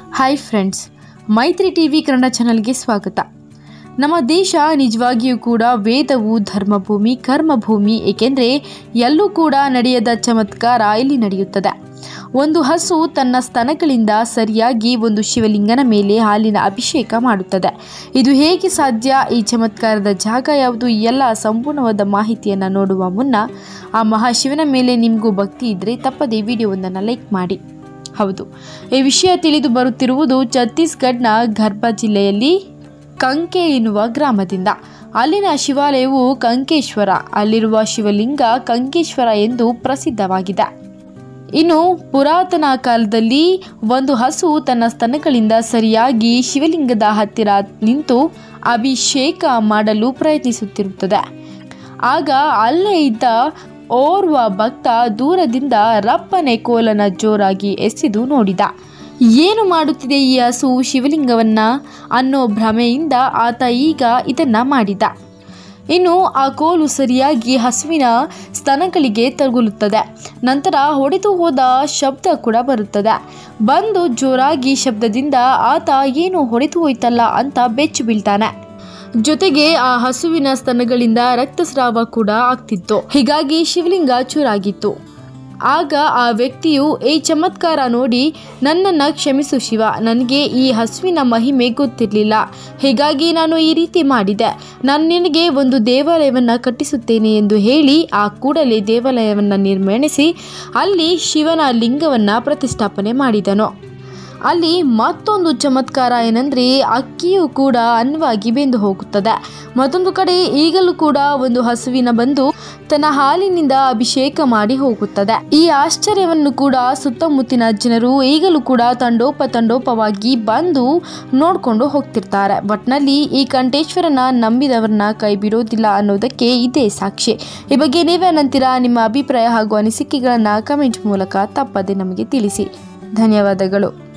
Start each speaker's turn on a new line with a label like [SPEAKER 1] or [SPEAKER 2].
[SPEAKER 1] Hi friends, Maitri TV Kannada ಚಾನಲ್ಗೆ ಸ್ವಾಗತ. ನಮ್ಮ ದೇಶ ನಿಜವಾಗಿಯೂ ಕೂಡ ವೇದವು ಧರ್ಮಭೂಮಿ, ಕರ್ಮಭೂಮಿ. ಏಕೆಂದರೆ ಎಲ್ಲೂ ಕೂಡ ನಡೆಯದ ಚಮತ್ಕಾರ ಇಲ್ಲಿ ನಡೆಯುತ್ತದೆ. ಒಂದು ಹಸು ತನ್ನ ಸ್ತನಗಳಿಂದ ಸರಿಯಾಗಿ ಒಂದು ಶಿವಲಿಂಗನ ಮೇಲೆ ಹಾಲಿನ ಅಭಿಷೇಕ ಮಾಡುತ್ತದೆ. ಇದು ಹೇಗೆ ಸಾಧ್ಯ? ಈ ಚಮತ್ಕಾರದ ಜಾಗ ಯಾವುದು? ಎಲ್ಲ ಸಂಪೂರ್ಣವಾದ ಮಾಹಿತಿಯನ್ನು ನೋಡುವ ಮುನ್ನ ಆ ಮಹಾಶಿವನ ಮೇಲೆ ನಿಮಗೂ ಭಕ್ತಿ ಇದ್ದರೆ ತಪ್ಪದೇ ವಿಡಿಯೋವೊಂದನ್ನು ಲೈಕ್ ಮಾಡಿ. ಹೌದು, ಈ ವಿಷಯ ತಿಳಿದು ಬರುತ್ತಿರುವುದು ಛತ್ತೀಸ್ಗಢನ ಗರ್ಭ ಜಿಲ್ಲೆಯಲ್ಲಿ ಕಂಕೆ ಎನ್ನುವ ಗ್ರಾಮದಿಂದ. ಅಲ್ಲಿನ ಶಿವಾಲಯವು ಕಂಕೇಶ್ವರ, ಅಲ್ಲಿರುವ ಶಿವಲಿಂಗ ಕಂಕೇಶ್ವರ ಎಂದು ಪ್ರಸಿದ್ಧವಾಗಿದೆ. ಇನ್ನು ಪುರಾತನ ಕಾಲದಲ್ಲಿ ಒಂದು ಹಸು ತನ್ನ ಸ್ತನಗಳಿಂದ ಸರಿಯಾಗಿ ಶಿವಲಿಂಗದ ಹತ್ತಿರ ನಿಂತು ಅಭಿಷೇಕ ಮಾಡಲು ಪ್ರಯತ್ನಿಸುತ್ತಿರುತ್ತದೆ. ಆಗ ಅಲ್ಲೇ ಇದ್ದ ಓರ್ವ ಭಕ್ತ ದೂರದಿಂದ ರಪ್ಪನೆ ಕೋಲನ ಜೋರಾಗಿ ಎಸೆದು ನೋಡಿದ. ಏನು ಮಾಡುತ್ತಿದೆ ಈ ಹಸು ಶಿವಲಿಂಗವನ್ನ ಅನ್ನೋ ಭ್ರಮೆಯಿಂದ ಆತ ಈಗ ಇದನ್ನ ಮಾಡಿದ. ಇನ್ನು ಆ ಕೋಲು ಸರಿಯಾಗಿ ಹಸುವಿನ ಸ್ತನಗಳಿಗೆ ತಗುಲುತ್ತದೆ. ನಂತರ ಹೊಡೆದು ಹೋದ ಶಬ್ದ ಕೂಡ ಬರುತ್ತದೆ. ಬಂದು ಜೋರಾಗಿ ಶಬ್ದದಿಂದ ಆತ ಏನು ಹೊಡೆದು ಹೋಯ್ತಲ್ಲ ಅಂತ ಬೆಚ್ಚು ಬೀಳ್ತಾನೆ. ಜೊತೆಗೆ ಆ ಹಸುವಿನ ಸ್ತನಗಳಿಂದ ರಕ್ತಸ್ರಾವ ಕೂಡ ಆಗ್ತಿತ್ತು. ಹೀಗಾಗಿ ಶಿವಲಿಂಗ ಚೂರಾಗಿತ್ತು. ಆಗ ಆ ವ್ಯಕ್ತಿಯು ಈ ಚಮತ್ಕಾರ ನೋಡಿ, ನನ್ನನ್ನು ಕ್ಷಮಿಸು ಶಿವ, ನನಗೆ ಈ ಹಸುವಿನ ಮಹಿಮೆ ಗೊತ್ತಿರಲಿಲ್ಲ, ಹೀಗಾಗಿ ನಾನು ಈ ರೀತಿ ಮಾಡಿದೆ. ನಾನು ನಿನಗೆ ಒಂದು ದೇವಾಲಯವನ್ನು ಕಟ್ಟಿಸುತ್ತೇನೆ ಎಂದು ಹೇಳಿ ಆ ಕೂಡಲೇ ದೇವಾಲಯವನ್ನು ನಿರ್ಮಿಸಿ ಅಲ್ಲಿ ಶಿವನ ಲಿಂಗವನ್ನು ಪ್ರತಿಷ್ಠಾಪನೆ ಮಾಡಿದನು. ಅಲ್ಲಿ ಮತ್ತೊಂದು ಚಮತ್ಕಾರ ಏನಂದರೆ, ಅಕ್ಕಿಯೂ ಕೂಡ ಅನ್ನವಾಗಿ ಬೆಂದು ಹೋಗುತ್ತದೆ. ಮತ್ತೊಂದು ಕಡೆ ಈಗಲೂ ಕೂಡ ಒಂದು ಹಸುವಿನ ಬಂದು ತನ್ನ ಹಾಲಿನಿಂದ ಅಭಿಷೇಕ ಮಾಡಿ ಹೋಗುತ್ತದೆ. ಈ ಆಶ್ಚರ್ಯವನ್ನು ಕೂಡ ಸುತ್ತಮುತ್ತಿನ ಜನರು ಈಗಲೂ ಕೂಡ ತಂಡೋಪವಾಗಿ ಬಂದು ನೋಡ್ಕೊಂಡು ಹೋಗ್ತಿರ್ತಾರೆ. ಒಟ್ನಲ್ಲಿ ಈ ಕಂಠೇಶ್ವರನ ನಂಬಿದವರನ್ನ ಕೈ ಬಿಡೋದಿಲ್ಲ ಅನ್ನೋದಕ್ಕೆ ಇದೇ ಸಾಕ್ಷಿ. ಈ ಬಗ್ಗೆ ನೀವೇನಂತೀರಾ? ನಿಮ್ಮ ಅಭಿಪ್ರಾಯ ಹಾಗೂ ಅನಿಸಿಕೆಗಳನ್ನು ಕಮೆಂಟ್ ಮೂಲಕ ತಪ್ಪದೆ ನಮಗೆ ತಿಳಿಸಿ. ಧನ್ಯವಾದಗಳು.